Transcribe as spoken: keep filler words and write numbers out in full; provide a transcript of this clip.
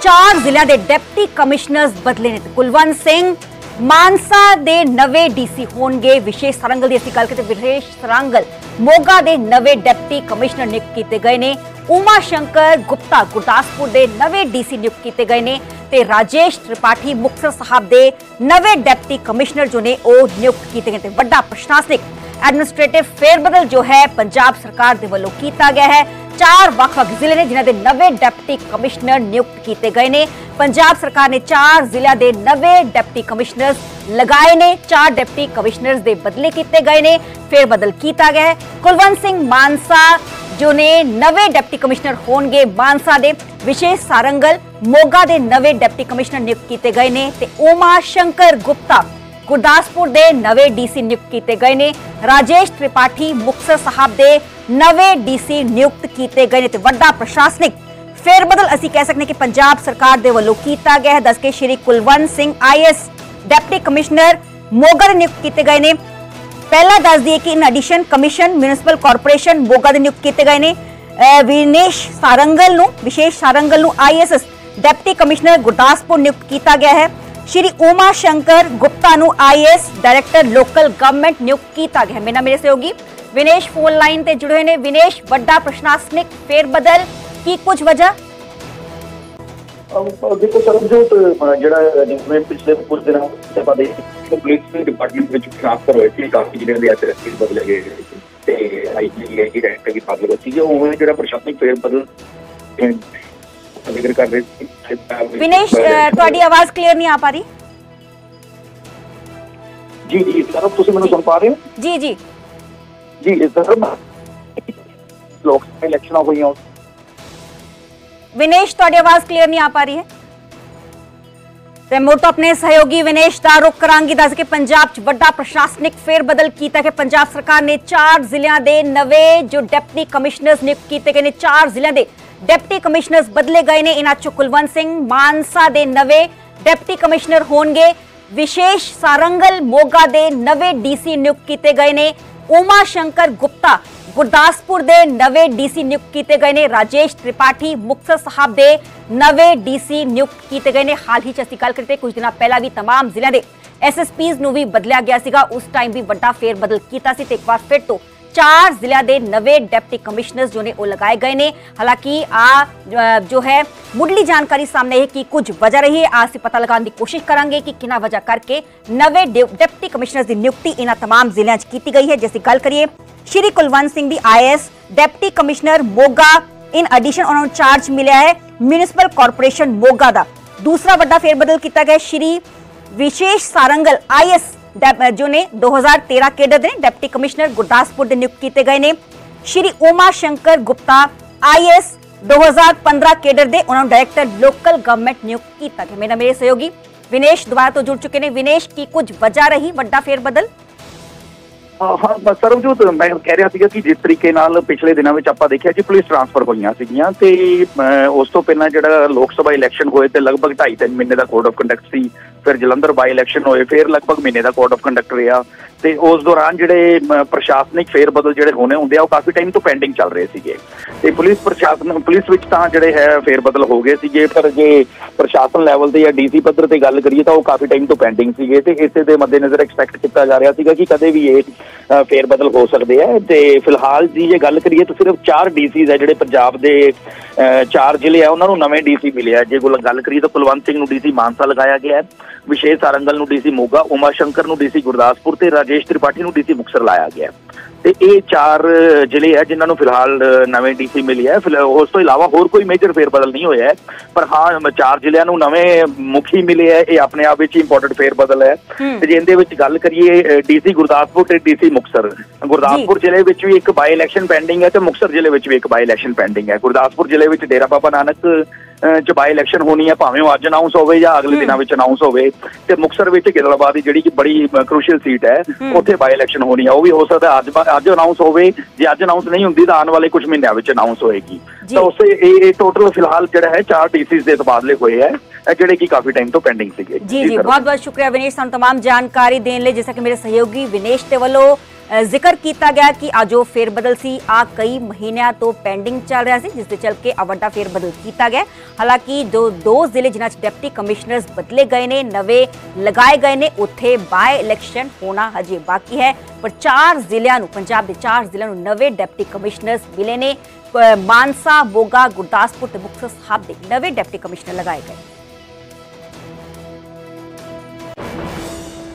चार जिलों के डिप्टी कमिश्नर्स बदले ने। कुलवंत सिंह मानसा दे नवे डीसी होणगे। विशेष सारंगल की असीं गल करते विशेष सारंगल मोगा दे नवे डिप्टी कमिश्नर नियुक्त किए गए ने। उमा शंकर गुप्ता गुरदासपुर दे नवे डीसी नियुक्त किए गए ने ते राजेश त्रिपाठी मुक्तसर साहब दे नवे डिप्टी कमिश्नर जो ने वो नियुक्त किए गए। वड्डा प्रशासनिक एडमिनिस्ट्रेटिव फेरबदल जो है पंजाब सरकार दे वल्लों कीता गया है। चार वख-वख जिले ने जिन्हां दे नवे डिप्टी कमिश्नर नियुक्त किए गए ने। पंजाब सरकार ने चार जिलों के नवे डिप्टी कमिश्नर्स लगाए ने। चार डिप्टी कमिश्नर्स दे बदले किए गए ने, फेरबदल किया गया है। कुलवंत सिंह मानसा जो ने नवे डिप्टी कमिश्नर होणगे। मानसा दे विशेष सारंगल मोगा दे नवे डिप्टी कमिश्नर नियुक्त किए गए ने ते उमा शंकर गुप्ता गुरदासपुर दे नवे डीसी नियुक्त किए गए ने। राजेश त्रिपाठी मुक्तसर साहब दे नवे डीसी नियुक्त किए गए ने ते वड्डा प्रशासनिक फेरबदल असीं कह सकते हैं कि पंजाब सरकार दे वल्लों कीता गया है। दस के Shri Kulwant Singh I A S deputy commissioner Moga दे नियुक्त किए गए ने। पहला दस दिए कि in addition commission municipal corporation Moga दे नियुक्त किए गए ने। विनेश सारंगल नूं विशेष सारंगल नूं I A S deputy commissioner Gurdaspur नियुक्त किया गया है। श्री उमा शंकर गुप्ता नूं I A S director local government नियुक्त किया गया है। मेरा मेरे सहयोगी विनेश फोन लाइन ते जुड़े ने। विनेश, वड्डा प्रशासनिक फेरबदल की कुछ वजह? देखो सरबजोत जिहड़ा जिवें पिछले कुछ दिनों पुलिस डिपार्टमेंट में ट्रांसफर होए सी, काफी जिले के एस एस पी बदले गए ते आई जी आई डायरेक्टर की पद बची है। उन्होंने जिहड़ा प्रशासनिक फेरबदल जिक्र कर रहे थे। विनेश, तुहाडी आवाज क्लियर नहीं आ पा रही। जी जी सर, तुसी मैनूं सुन पा रहे हो? जी जी जी सर, लोकसभा इलेक्शन हुई हैं। विनेश, तुहाडी आवाज क्लियर नहीं आ पा रही है ते मुड़ तो अपने सहयोगी विनेश दा रुख करांगी। दस के पंजाब च वड्डा प्रशासनिक फेरबदल कीता कि पंजाब सरकार ने चार जिलों के नवे जो डिप्टी कमिश्नर्स नियुक्त किए गए ने। चार जिलों के डिप्टी कमिश्नर्स बदले गए ने। इन्हां चों कुलवंत सिंह मानसा दे नवे डिप्टी कमिश्नर होणगे। विशेष सारंगल मोगा दे नवे डीसी नियुक्त किए गए ने। उमा शंकर गुप्ता गुरदासपुर दे नवे डीसी नियुक्त किए गए ने। राजेश त्रिपाठी मुक्तसर साहब दे नवे डीसी नियुक्त किए गए ने। हाल ही च असीं गल करते कुछ दिन पहला भी तमाम जिलों के एस एस पीज़ नूं भी बदलिया गया सीगा। उस टाइम भी वड्डा फेरबदल कीता सी ते एक बार फिर तो चार जिलों के नवे डिप्टी कमिश्नर्स जो ने वो लगाए गए ने। हालांकि आ जो है मुढ़ली जानकारी सामने है कि कुछ वजह रही है। आज से पता लगाने की कोशिश करेंगे कि किना वजह करके नवे डिप्टी कमिश्नर्स की नियुक्ति इन तमाम जिलों च की गई है। जैसे गल करिए श्री कुलवंत सिंह दी I A S deputy commissioner Moga, in addition उन्होंने चार्ज मिला है म्यूनिसिपल कॉरपोरेशन मोगा का। दूसरा वड्डा फेरबदल किया गया Shri Vishesh Sarangal I A S जो ने दो हज़ार तेरह केडर दे डिप्टी कमिश्नर गुरदासपुर दे नियुक्त किए गए ने। Shri Uma Shankar Gupta I A S दो हज़ार पंद्रह केडर दे उन्होंने डायरेक्टर लोकल गवर्नमेंट नियुक्त किया गया। मेरा मेरे सहयोगी विनेश दोबारा तो जुड़ चुके हैं। विनेश, की कुछ वजह रही वड्डा फेरबदल? हाँ सरबजोत, मैं कह रहा था कि जिस तरीके नाल पिछले दिनों में आपां देखिया जी पुलिस ट्रांसफर होईयां सीगीयां ते उस तो पहला जिहड़ा लोक सभा इलैक्शन होए ते लगभग ढाई तीन महीने का कोड ऑफ कंडक्ट सी। फिर जलंधर बाई इलैक्शन होए, फिर लगभग महीने का कोड ऑफ कंडक्ट रहा ते उस दौरान जिहड़े प्रशासनिक फेरबदल जिहड़े होने हुंदे आ वो काफ़ी टाइम तो पेंडिंग चल रहे सीगे ते पुलिस प्रशासन पुलिस विच तां जिहड़े है फेरबदल हो गए सीगे। पर जे प्रशासन लैवल ते या डी सी पद्धर ते गल करिए तां वो काफ़ी टाइम तो पेंडिंग सीगे ते इसे दे मद्देनज़र एक्सपैक्ट किया जा रहा सीगा कि कदे भी ये फेरबदल हो सकते हैं। तो फिलहाल जी जे गल करिए तो सिर्फ चार डी सी है जिहड़े पंजाब दे चार जिले है उन्होंने नवे डी सी मिले है। जे गल करिए तो कुलवंत सिंह नूं डी सी मानसा लगाया गया है, विशेष सारंगल नूं डी सी मोगा, उमा शंकर नूं डी सी गुरदासपुर ते राजेश त्रिपाठी नूं डी सी मुक्तसर लाया गया है। तो ये चार जिले है जिन्होंने फिलहाल नवे डी सी मिले है। फिलहाल उस तो इलावा होर कोई मेजर फेरबदल नहीं होया है। पर हाँ चार जिलों नूं नवे मुखी मिले है, ये अपने आप विच इंपोर्टेंट फेरबदल है। ते जे इहदे विच गल करिए डी सी गुरदासपुर ते डी सी मुक्तसर, गुरदासपुर जिले विच भी एक बाई इलैक्शन पेंडिंग है तो मुक्तसर जिले विच भी एक बाई इलैक्शन पेंडिंग है। गुरदासपुर जिले विच डेरा बाबा नानक च बाई इलैक्शन होनी है, भावें अज अनाउंस होवे या अगले दिनों में अनाउंस होवे। ते मुक्तसर विच गिदड़बाद दी जिहड़ी बड़ी क्रूशियल सीट है उत्थे बाई इलैक्शन होनी है, वो भी हो सकता है अज अज अनाउंस होवे। जे अज अनाउंस नहीं हुंदी तां आने वाले कुछ महीनों में अनाउंस होएगी। तो उससे टोटल फिलहाल जिहड़ा है चार डीसीज दे तबादले होए है जिहड़े कि काफी टाइम तो पेंडिंग सीगे। जी जी, बहुत बहुत शुक्रिया विनेश सानू तमाम जानकारी देने लई। जैसा कि मेरे सहयोगी विनेश दे वल्लों ਜ਼ਿਕਰ ਕੀਤਾ ਗਿਆ ਕਿ ਆ ਜੋ ਫੇਰ ਬਦਲ ਸੀ ਆ ਕਈ ਮਹੀਨਿਆਂ ਤੋਂ ਪੈਂਡਿੰਗ ਚੱਲ ਰਿਹਾ ਸੀ, ਜਿਸ ਦੇ ਚੱਲ ਕੇ ਆ ਵੱਡਾ ਫੇਰ ਬਦਲ ਕੀਤਾ ਗਿਆ। ਹਾਲਾਂਕਿ ਜੋ ਦੋ ਜ਼ਿਲ੍ਹੇ ਜਿਨ੍ਹਾਂ 'ਚ ਡਿਪਟੀ ਕਮਿਸ਼ਨਰਸ ਬਦਲੇ ਗਏ ਨੇ, ਨਵੇਂ ਲਗਾਏ ਗਏ ਨੇ, ਉੱਥੇ ਬਾਏ ਇਲੈਕਸ਼ਨ ਹੋਣਾ ਹਜੇ ਬਾਕੀ ਹੈ। ਪਰ ਚਾਰ ਜ਼ਿਲ੍ਹਿਆਂ ਨੂੰ, ਪੰਜਾਬ ਦੇ ਚਾਰ ਜ਼ਿਲ੍ਹਿਆਂ ਨੂੰ ਨਵੇਂ ਡਿਪਟੀ ਕਮਿਸ਼ਨਰਸ ਮਿਲੇ ਨੇ। ਮਾਨਸਾ, ਮੋਗਾ, ਗੁਰਦਾਸਪੁਰ ਤੇ ਮੁਕਤਸਰ ਸਾਹਿਬ ਦੇ ਨਵੇਂ ਡਿਪਟੀ ਕਮਿਸ਼ਨਰ ਲਗਾਏ ਗਏ।